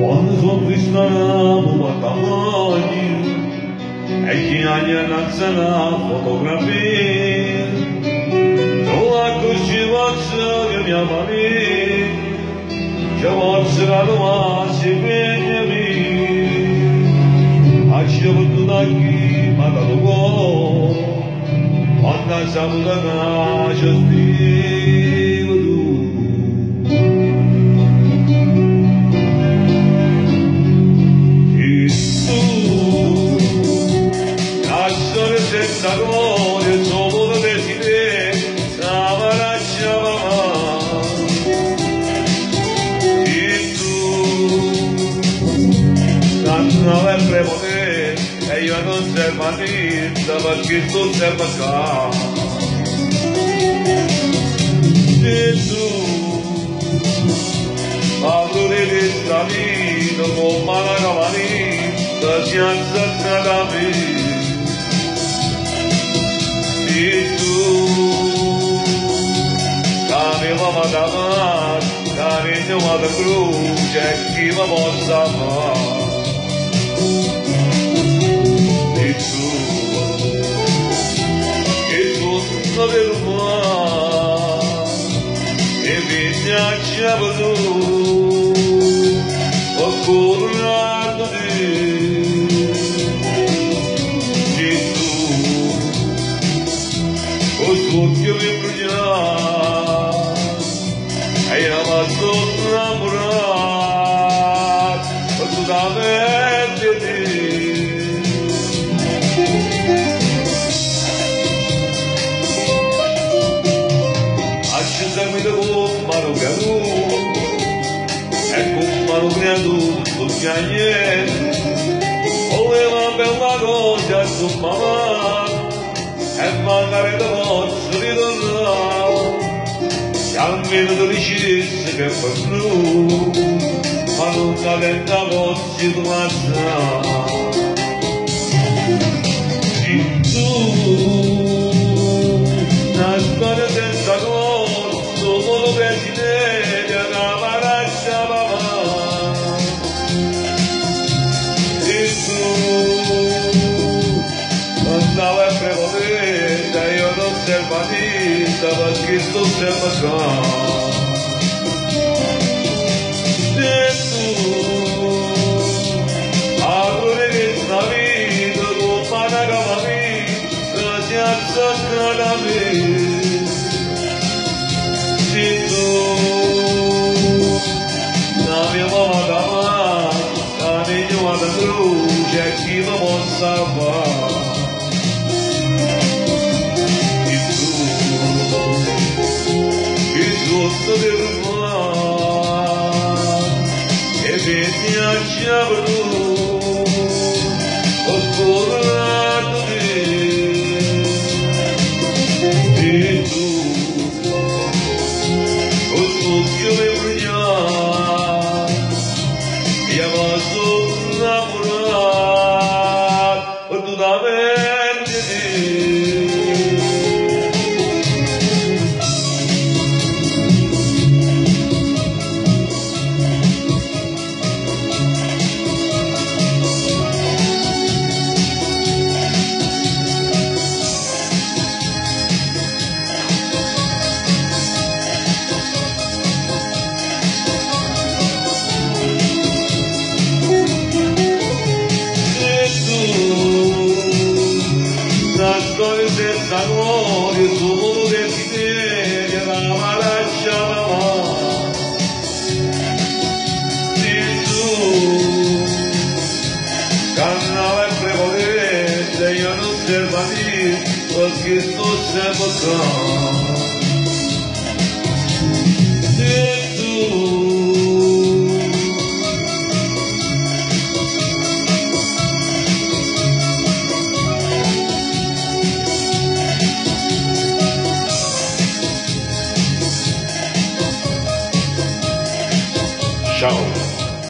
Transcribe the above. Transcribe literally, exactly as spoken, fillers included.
Quando cristiano battagli e chi ha la fotografia trova così vazza che mi amani che vazza la tua si vede mi a ci ho avuto da chi ma da dopo quando siamo da nasce stivo tu senza gloria solo da desiderio stava lasciava e tu tanto è prepotente e io non servo niente perché tu serve qua e tu padrone di stravino con mala cavanita si alza da me e tu camminava da mar, camminava da croce, chi va possa fare. E tu, che tutto del mare, e viaggiava tu, ho curato te. Occhio mi bruciava e io mi sono innamorato assolutamente di te accesami da con mano caduto e con mano creato non c'è niente voleva bella cosa su mamma e magari da pozzo di tornare cammino delicisse che per blu ma non cadetta pozzi di mazzare e tu una storia senza corso solo desiderio che mi lasciava e tu andava a prepotente io non servo niente perché tu serve qua e tu padrone di sta vita con mano cavanita si azzecca da me e tu la mia mamma davanti la mia mamma da croce chi mi possa fare sotto del mare e vedi a cielo ho curato te e tu ho sotto le bruciate e mi sono innamorato totalmente te senza gloria solo desiderio che mi lasciava e tu cannava e prepotente io non servo a niente perché tu sei qua